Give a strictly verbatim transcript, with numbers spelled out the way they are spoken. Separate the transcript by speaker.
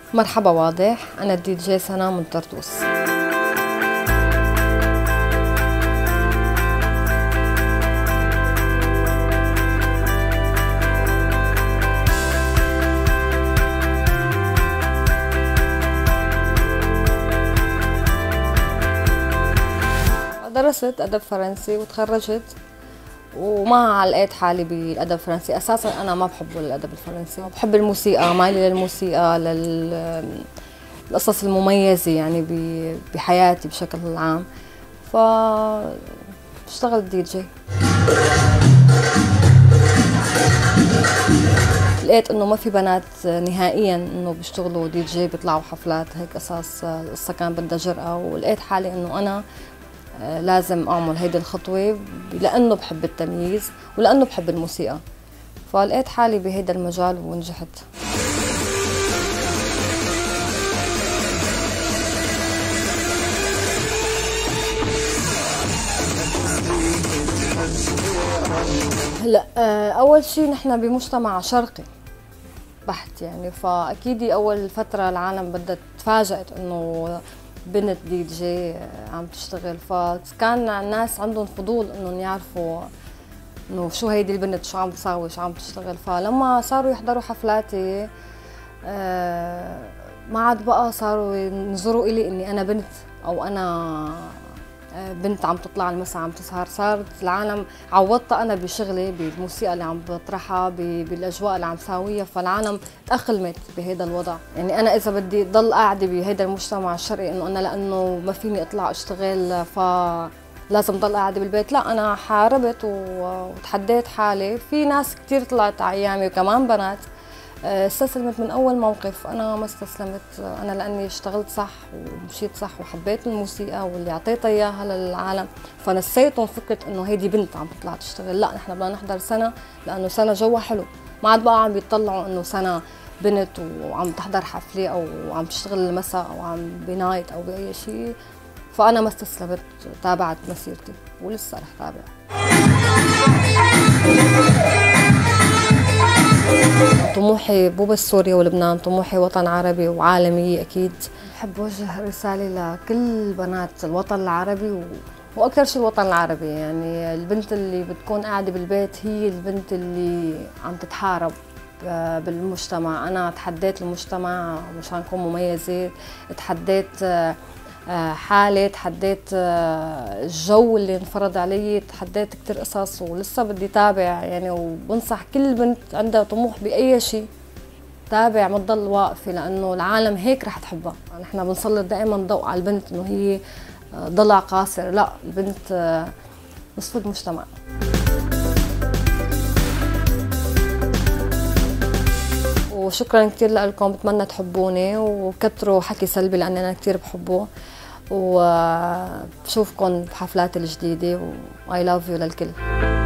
Speaker 1: مرحبا واضح، أنا الدي جي سنا من طرطوس. درست أدب فرنسي وتخرجت، وما لقيت حالي بالأدب الفرنسي. أساساً أنا ما بحبه الأدب الفرنسي، بحب الموسيقى، مايلة للموسيقى، للقصص المميزة يعني بحياتي بشكل عام. ف اشتغلت دي جي. لقيت إنه ما في بنات نهائياً إنه بيشتغلوا دي جي، بيطلعوا حفلات هيك قصص. القصة كان بدها جرأة، ولقيت حالي إنه أنا لازم أعمل هيدي الخطوة لأنه بحب التمييز ولأنه بحب الموسيقى. فلقيت حالي بهيدا المجال ونجحت. هلا أول شيء نحن بمجتمع شرقي بحت يعني، فأكيد أول فترة العالم بدها تفاجأت إنه بنت دي جي عم تشتغل، فكان الناس عندهم فضول انهم يعرفوا انه شو هيدي البنت، شو عم تساوي، شو عم تشتغل. فلما صاروا يحضروا حفلاتي ما عاد بقى صاروا ينظروا إلي اني انا بنت او انا بنت عم تطلع المساء عم تسهر. صارت العالم عوضتها انا بشغلي، بالموسيقى اللي عم بطرحها، بالاجواء اللي عم ساويها، فالعالم تأقلمت بهذا الوضع. يعني انا اذا بدي ضل قاعده بهذا المجتمع الشرقي انه انا لانه ما فيني اطلع اشتغل فلازم ضل قاعده بالبيت، لا انا حاربت وتحديت حالي. في ناس كثير طلعت على ايامي وكمان بنات استسلمت من اول موقف. انا ما استسلمت، انا لاني اشتغلت صح ومشيت صح وحبيت الموسيقى واللي اعطيتها اياها للعالم، فنسيتهم فكره انه هيدي بنت عم تطلع تشتغل. لا نحن بدنا نحضر سنه لانه سنه جوا حلو، ما عاد بقى عم بيطلعوا انه سنه بنت وعم تحضر حفله او عم تشتغل المساء او عم بنايت او باي شيء. فانا ما استسلمت، تابعت مسيرتي ولسه رح تابع. طموحي مو بس سوريا ولبنان، طموحي وطن عربي وعالمي أكيد. بحب وجه رسالة لكل بنات الوطن العربي و... وأكثر شيء الوطن العربي. يعني البنت اللي بتكون قاعدة بالبيت هي البنت اللي عم تتحارب بالمجتمع. أنا تحديت المجتمع مشان أكون مميزة، تحديت حالي، تحديت الجو اللي انفرض علي، تحديت كثير قصص ولسه بدي تابع يعني. وبنصح كل بنت عندها طموح بأي شيء تابع، ما تضل واقفة، لأنه العالم هيك رح تحبها. نحن بنسلط دائما ضوء على البنت إنه هي ضلع قاصر، لا البنت نصف المجتمع. وشكرا كثير لكم، بتمنى تحبوني وكتروا حكي سلبي لأني أنا كثير بحبه، وبشوفكم بحفلاتي الجديدة و I love you للكل.